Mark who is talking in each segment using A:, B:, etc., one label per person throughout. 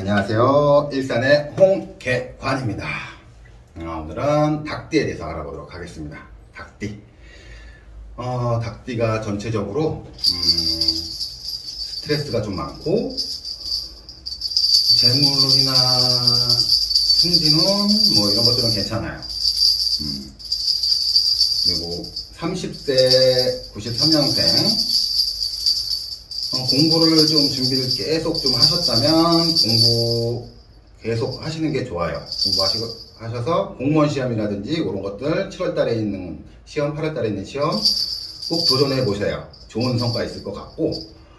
A: 안녕하세요. 일산의 홍계관입니다. 오늘은 닭띠에 대해서 알아보도록 하겠습니다. 닭띠. 닭띠가 전체적으로 스트레스가 좀 많고 재물이나 승진운 뭐 이런 것들은 괜찮아요. 그리고 30세 93년생 공부를 좀 준비를 계속 좀 하셨다면 공부 계속 하시는 게 좋아요. 공부하셔서 공무원 시험이라든지 이런 것들 7월달에 있는 시험, 8월달에 있는 시험 꼭 도전해 보세요. 좋은 성과 있을 것 같고,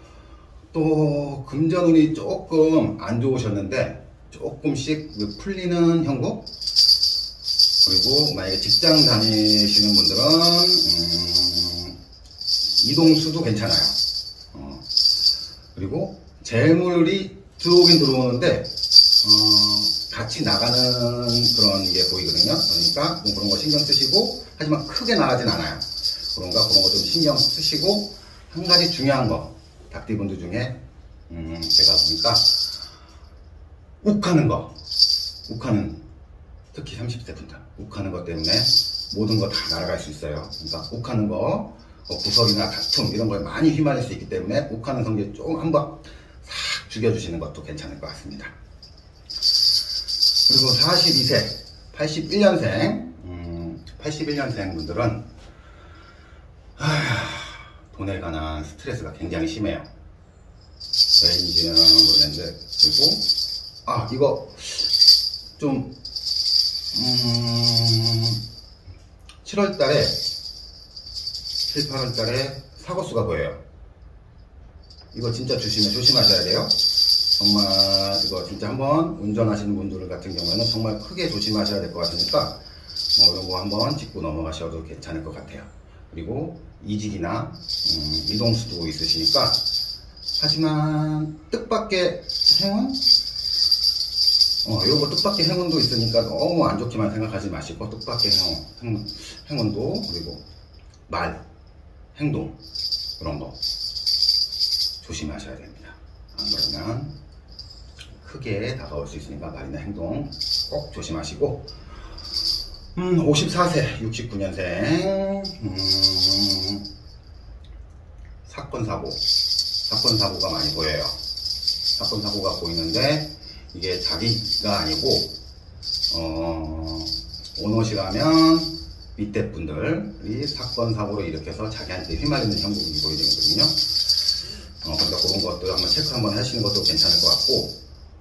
A: 또 금전운이 조금 안 좋으셨는데 조금씩 풀리는 형국, 그리고 만약에 직장 다니시는 분들은 이동수도 괜찮아요. 그리고 재물이 들어오긴 들어오는데 같이 나가는 그런 게 보이거든요. 그러니까 뭐 그런 거 신경 쓰시고, 하지만 크게 나가진 않아요. 그런 거 좀 신경 쓰시고, 한 가지 중요한 거, 닭띠분들 중에 제가 보니까 욱하는 거, 특히 30대 분들 욱하는 것 때문에 모든 거 다 날아갈 수 있어요. 그러니까 욱하는 거, 구설이나 다툼 이런 거에 많이 휘말릴 수 있기 때문에 욱하는 성질 조금 한번 싹 죽여주시는 것도 괜찮을 것 같습니다. 그리고 42세 81년생 분들은 돈에 관한 스트레스가 굉장히 심해요. 왜인지는 모르겠는데, 그리고 이거 좀 7월달에 7, 8월달에 사고수가 보여요. 이거 진짜 조심하셔야 돼요. 정말 이거 진짜 한번 운전하시는 분들 같은 경우에는 정말 크게 조심하셔야 될 것 같으니까 이런 거 한번 짚고 넘어가셔도 괜찮을 것 같아요. 그리고 이직이나 이동수도 있으시니까, 하지만 뜻밖의 행운? 요거 뜻밖의 행운도 있으니까 너무 안 좋게만 생각하지 마시고, 뜻밖의 행운도, 그리고 행동, 그런 거 조심하셔야 됩니다. 안 그러면 크게 다가올 수 있으니까 말이나 행동 꼭 조심하시고, 54세 69년생 사건사고가 많이 보여요. 사건사고가 보이는데 이게 자기가 아니고 오롯이라면 밑에 분들이 사건사고로 일으켜서 자기한테 휘말리는 형국이 보이거든요. 그러니까 그런 것들 한번 체크 한번 하시는 것도 괜찮을 것 같고,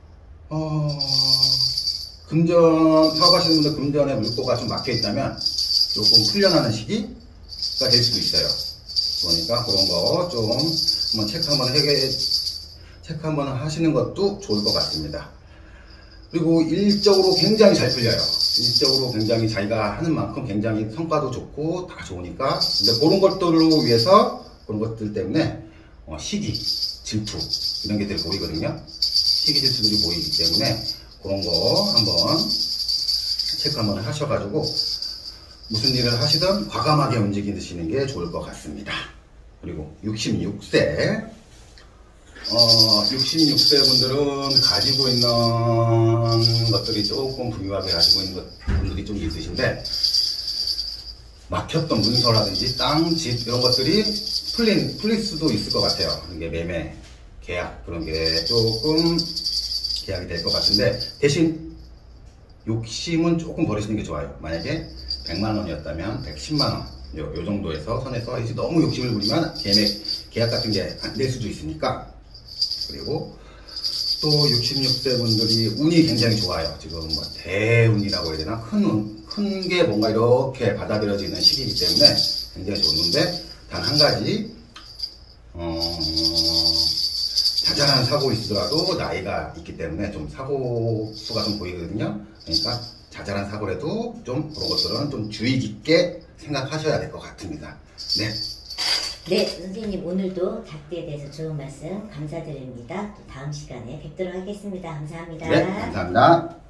A: 사업하시는 분들 금전에 물꼬가 좀 막혀 있다면 조금 풀려나는 시기가 될 수도 있어요. 그러니까 그런 거 좀 한번 체크 한번 하시는 것도 좋을 것 같습니다. 그리고 일적으로 굉장히 잘 풀려요. 일적으로 굉장히 자기가 하는 만큼 굉장히 성과도 좋고 다 좋으니까. 근데 그런 것들로 위해서, 그런 것들 때문에 시기, 질투 이런 게들 보이거든요. 시기, 질투들이 보이기 때문에 그런 거 한번 체크 한번 하셔가지고 무슨 일을 하시든 과감하게 움직이시는 게 좋을 것 같습니다. 그리고 66세 66세 분들은 가지고 있는 것들이 조금 부유하게 가지고 있는 분들이 좀 있으신데, 막혔던 문서라든지 땅, 집 이런 것들이 풀릴 수도 있을 것 같아요. 이게 매매, 계약 그런 게 조금 계약이 될 것 같은데, 대신 욕심은 조금 버리시는 게 좋아요. 만약에 100만원이었다면 110만원 요 정도에서 선에서 너무 욕심을 부리면 계약 같은 게 안 될 수도 있으니까. 그리고 또 66세 분들이 운이 굉장히 좋아요. 지금 뭐 대운이라고 해야 되나? 큰 게 뭔가 이렇게 받아들여지는 시기이기 때문에 굉장히 좋은데, 단 한 가지 자잘한 사고 있더라도 나이가 있기 때문에 좀 사고 수가 좀 보이거든요. 그러니까 자잘한 사고라도 좀 그런 것들은 좀 주의 깊게 생각하셔야 될 것 같습니다.
B: 네, 선생님 오늘도 닭띠에 대해서 좋은 말씀 감사드립니다. 또 다음 시간에 뵙도록 하겠습니다. 감사합니다.
A: 네, 감사합니다.